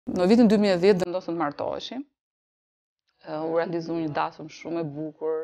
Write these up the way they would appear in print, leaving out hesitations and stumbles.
Në vitin 2010 vendosëm të martoheshim. U realizu një dasëm shumë e bukur.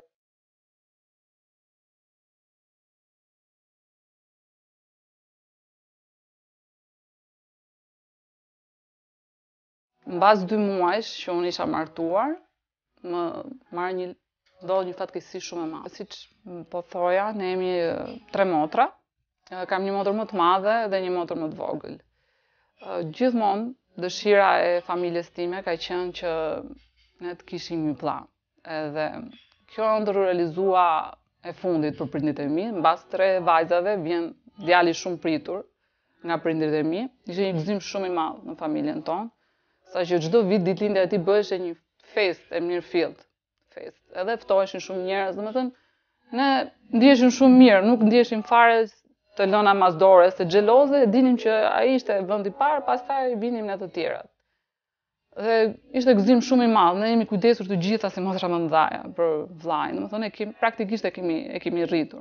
Mbas 2 muajsh që unë isha martuar, më marrë ndodhi një fatkeqësi shumë e madhe. Siç po thoja, ne jemi 3 motra. Kam një motër më të madhe dhe një motër më të vogël. Gjithmonë dëshira e familjes time ka qenë që ne të kishim një vëlla. Edhe kjo ndër realizua e fundit për prindit e mi. Mbas 3 vajzave vjen djali shumë pritur nga prindrit e mi. Ishte një gëzim shumë i madh në familjen tonë, saqë çdo vit ditëlindja e tij bëhej një festë e mirëfillt. Edhe ftoheshin shumë njerëz, domethënë ne ndiheshim shumë mirë, nuk ndiheshim fare të lëna masdore, se xheloze, dinim që ai ishte vendi i parë, pastaj vinim ne të tjerat. Dhe ishte gëzim shumë i madh, ne jemi kujdesur të gjitha si motra më mëdhaja për vllajin, domethënë praktikisht e kemi rritur.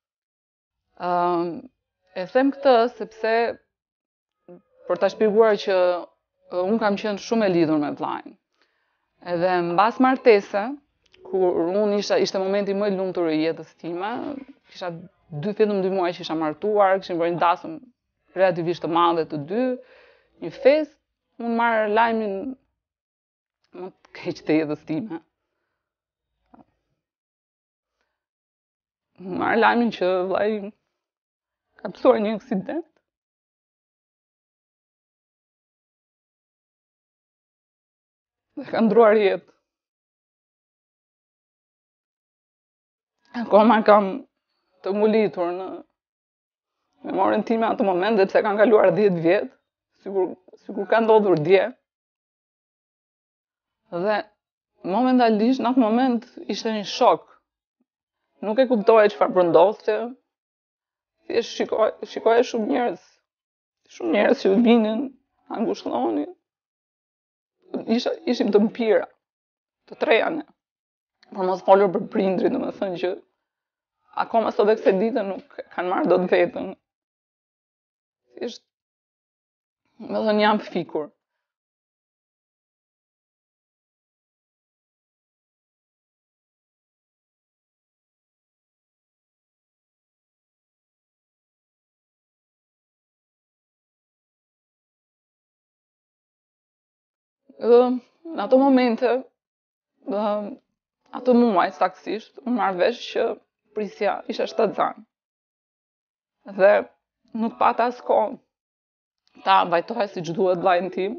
E them këtë sepse për ta shpjeguar që unë kam qenë shumë e lidhur me vllajin. Edhe mbas martese, kur unë ishte momenti më i lumtur i jetës time, kisha vetëm 2 muaj që isha martuar, kishim bërë një dasëm relativisht të madhe të dy, një festë, unë marr lajmin më të keq të jetës time. Marr lajmin që vllai im ka pasur një aksident. Dhe ka ndruar jetë. Akoma kam të ngulitur në memorien time atë moment, dhe pse kanë kaluar 10 vjet, sikur ka ndodhur dje. Dhe momentalisht në atë moment ishte një shok. Nuk e kuptoja çfarë po ndodhte. Thjesht shikoja shumë njerëz që vinin, angushtonin. Ishim të mpira, të treja ne. Por mos folur për prindrit, domethënë që akoma sot dhe kësaj dite nuk kanë marrë dot veten. Thjesht, domethënë jam fikur. Në ato momente, ato muaj saktësisht, unë marrë vesh që prisja isha shtatzan. Dhe nuk pata as kohë ta vajtoja siç duhet vllajin tim.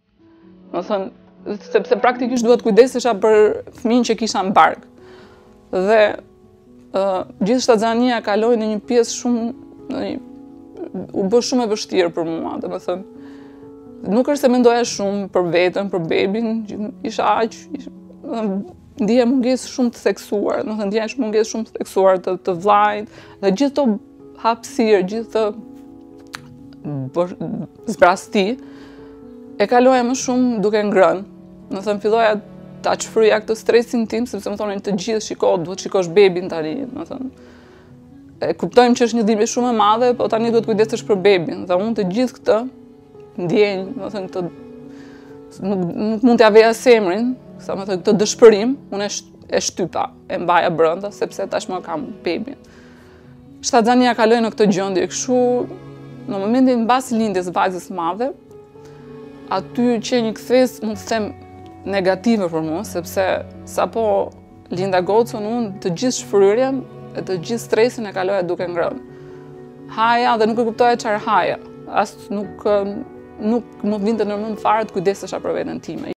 Sepse praktikisht duhet kujdesesha për fëmijën që kisha në bark. Dhe gjithë shtatzania kaloi në një pjesë shumë, u bë shumë e vështirë për mua, domethënë nuk është se mendoja shumë për veten, për bebin, isha aq, ndjeja mungesë shumë të theksuar, ndjeja mungesë shumë të theksuar të vllajit, dhe gjithë to hapësirë, gjithë të zbrasti, e kaloja më shumë duke ngrënë. Domethënë filloja ta çfryja këtë stresin tim, sepse më thonin të gjithë shiko, duhet shikosh bebin tani, domethënë. E kuptojmë që është një dhimbje shumë e madhe, po tani duhet kujdesesh për bebin, dhe unë të gjithë këtë ndjenjë, domethënë këtë nuk mund t'ja veja semrin, këtë dëshpërim, unë e shtypa, e mbaja brenda, sepse tashmë kam bebin. Shtatzania kaloi në këtë gjendje, kështu në momentin mbas lindjes vajzës madhe, aty që një kthesë, mund të them, negative për mua, sepse sapo linda gocën, unë të gjithë shfryrjen e të gjithë stresin e kaloja duke ngrënë. Haja dhe nuk e kuptoja çfarë haja. As nuk vinte në mend fare të kujdesesha për veten time.